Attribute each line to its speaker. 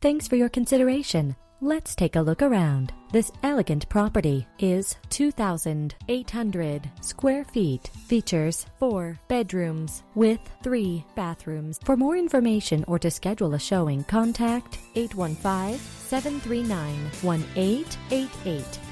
Speaker 1: Thanks for your consideration. Let's take a look around. This elegant property is 2,800 square feet. Features 4 bedrooms with 3 bathrooms. For more information or to schedule a showing, contact 815-739-1888.